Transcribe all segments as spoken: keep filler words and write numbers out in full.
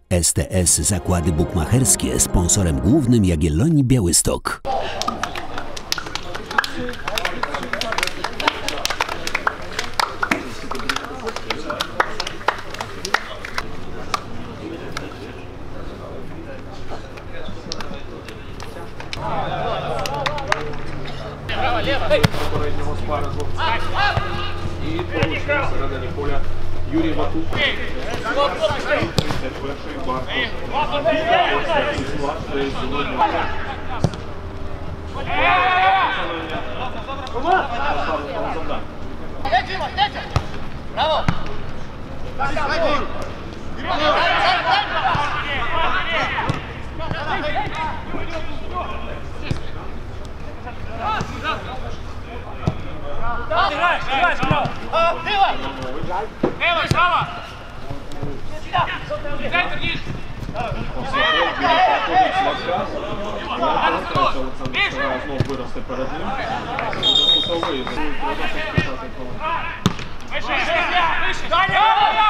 S T S Zakłady Bukmacherskie, sponsorem głównym Jagiellonii Białystok. Попереднього спаррингу. І поруч всередині поля Юрій Ватук. тридцять перший Барко. Ось склад, де сьогодні поставлено завдання. Браво! Играешь, играешь, браво! Дива! Лево, право! Центр ниже! Олександр Старая знов виросте перед ним. Кутовий. Выше, выше! Даня!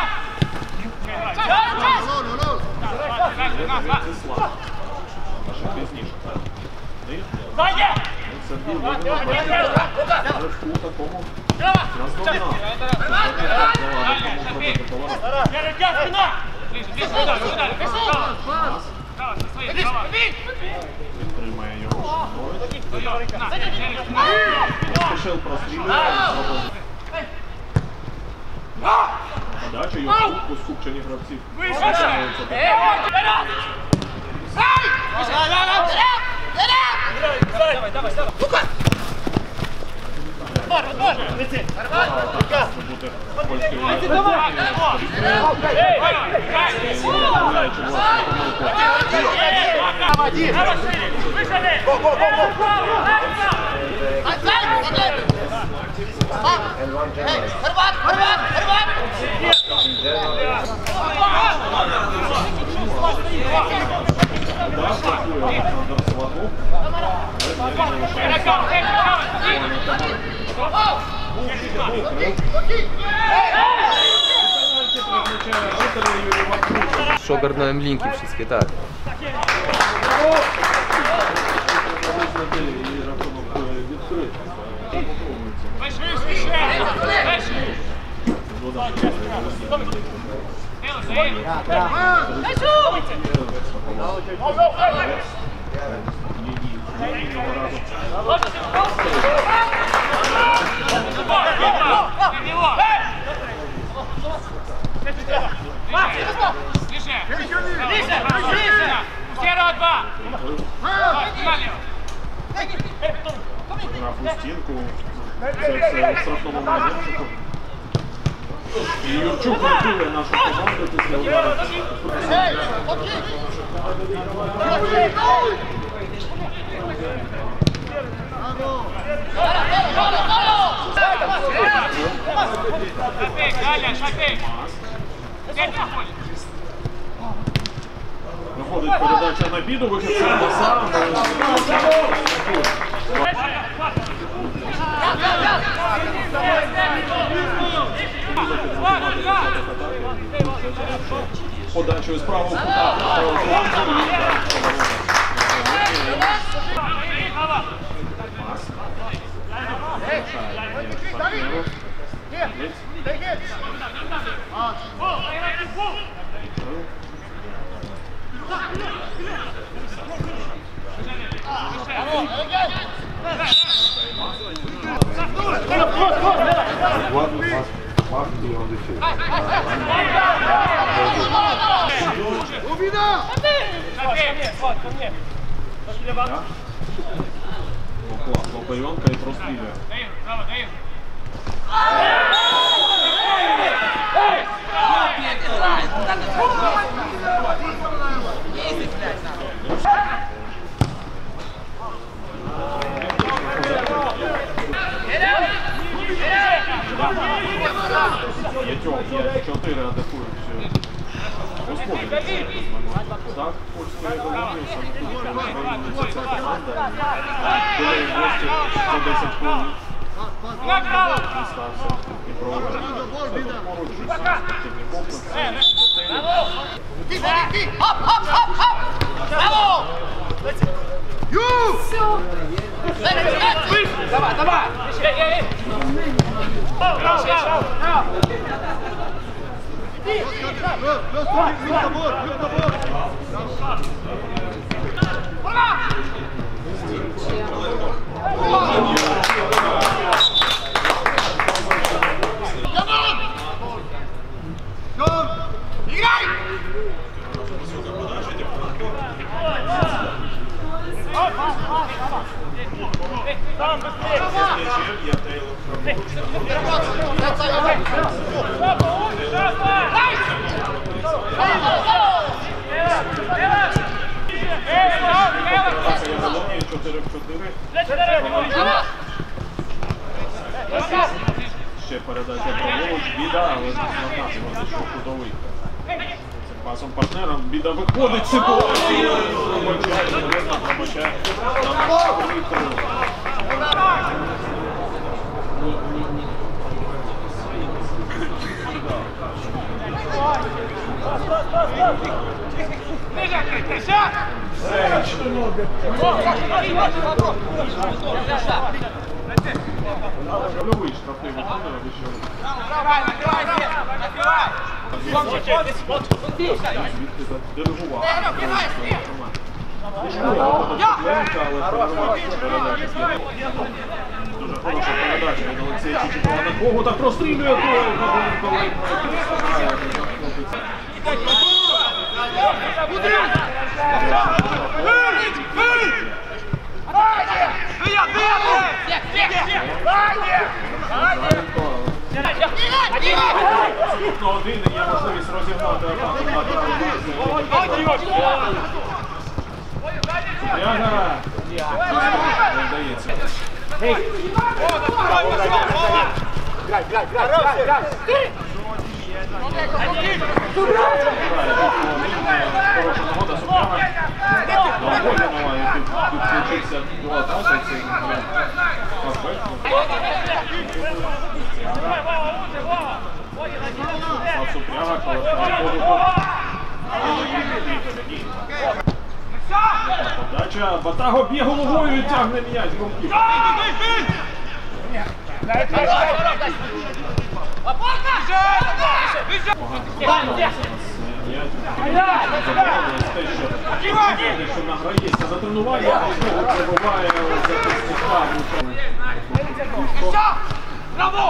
Владислав. Наше пізніше. Даня! Сергій виграв але в такому наздогнав. Він тримає його. Спішив прострілювати. Подача його у скупчені гравців. Давай, давай, давай! Бути польською Один! Вышли! Хорват! Хорват! Хорват! Олександр Сватов. Що ogarnąłem linki wszystkie, tak. На стінку. Це в штрафному майданчику. І Юрчук рятує нашу команду після удару. Виходить передача на біду, вихід з Баса. Подачою справа в кута. Лобайонка і прострілює. п'ять чотири атакують господарі. Так, польської голови, саме ця команда. Коли в гості за десять хвилин дістався і проводив поруч спортивні комплекси. Оп, оп, оп, оп! Браво! Ю! Все! Давай, давай! Там быстрее! Ще передача праворуч, Біда, але знати вони, що худовий. Цим пасом партнером Біда виходить з ситуації. Пробачає, Польовий штрафний виконує, ви що? Звідки задиригував. Дуже хороша передача від Олексія Чичикова на кого так розстрілює гол. На один є можливість розігнати атаку. Супряга. Не вдається. Грай, грай, грай, грай, грай! Хороша нагода, Супряга. Довольно підключився до атаки. Супряга, подача, Батаго б'є головою і тягне м'яч. Що награється за тренування, знову пробиває захисника. Браво!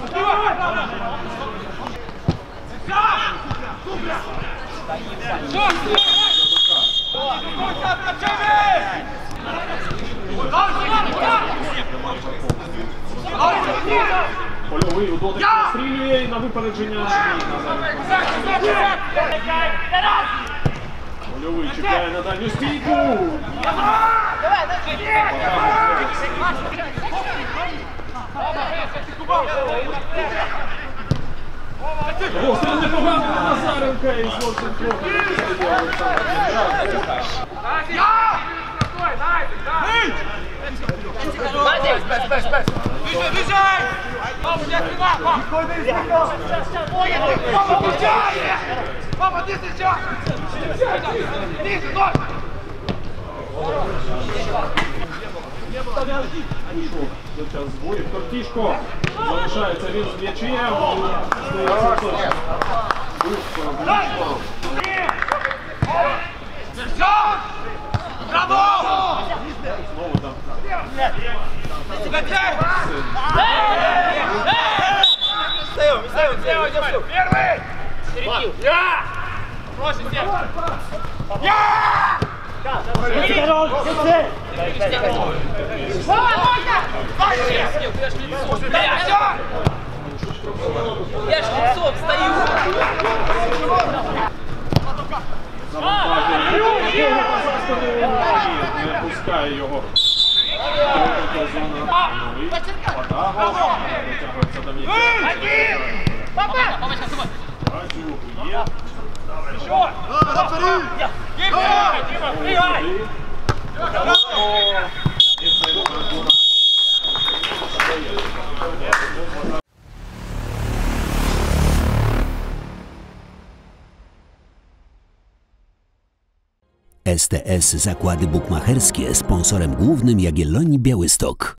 Польовий у дотик пострілює і на випередження. Польовий чекає на дальню стійку. Постріл непоганий на Назаренка і зовсім трохи. Без, без, без! Біжай, біжай! Папа, не тримай, папа! Папа, включай! Папа, ти сейчас! Ниже, ноль! Пішов за час збоїв. Кортішко залишається він з м'ячем. Здається, точно. Браво! Знову там. Стоим, стоим, стоим, идем. Первый! Середил. Я! Проще, Степ. Я! Осторожно, сиди! Давай, я ж лицом стою! Не пускає його. Батаго. Витягується до м'яча. Папа! Бачу, є. Еще! Дима, пригай! І це рахунок. S T S Zakłady Bukmacherskie, sponsorem głównym Jagiellonii Białystok.